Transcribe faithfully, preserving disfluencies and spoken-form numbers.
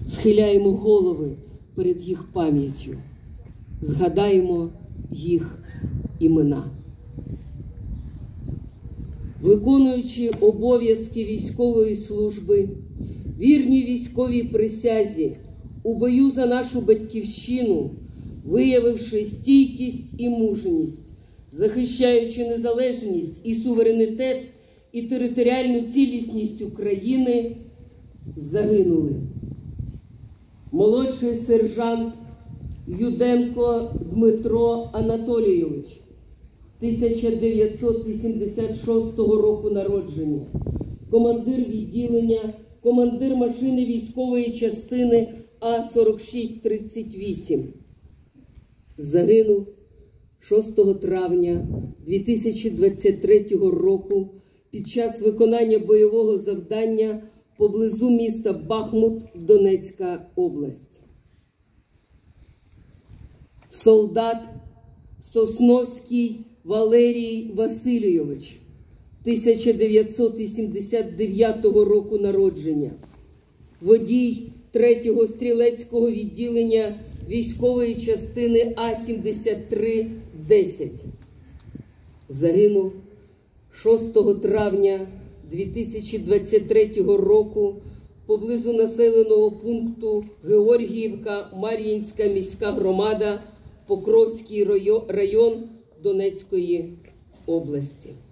схиляємо голови перед їх пам'яттю, згадаємо їх імена. Виконуючи обов'язки військової служби, вірні військовій присязі, у бою за нашу батьківщину, виявивши стійкість і мужність, захищаючи незалежність і суверенітет, і територіальну цілісність України, загинули молодший сержант Юденко Дмитро Анатолійович, тисяча дев'ятсот вісімдесят шостого року народження, командир відділення, командир машини військової частини А сорок шість тридцять вісім. Загинув шостого травня дві тисячі двадцять третього року під час виконання бойового завдання поблизу міста Бахмут, Донецька область. Солдат Сосновський Валерій Васильович, тисяча дев'ятсот вісімдесят дев'ятого року народження, водій третього стрілецького відділення військової частини А сімдесят три десять. Загинув шостого травня дві тисячі двадцять третього року поблизу населеного пункту Георгіївка, Мар'їнська міська громада, Покровський район Донецької області.